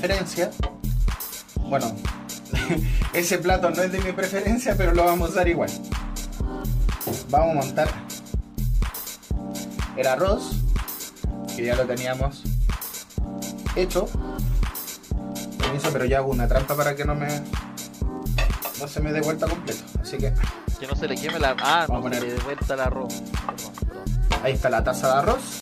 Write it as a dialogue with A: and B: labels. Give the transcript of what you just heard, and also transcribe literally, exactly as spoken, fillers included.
A: preferencia. Bueno, ese plato no es de mi preferencia, pero lo vamos a usar igual. Vamos a montar el arroz, que ya lo teníamos hecho. Permiso, pero ya hago una trampa para que no me no se me dé vuelta completo. Así que
B: Que no se le queme la... Ah,
A: vamos
B: no
A: a
B: se
A: poner...
B: le dé vuelta el arroz. Perdón, perdón.
A: Ahí está la taza de arroz.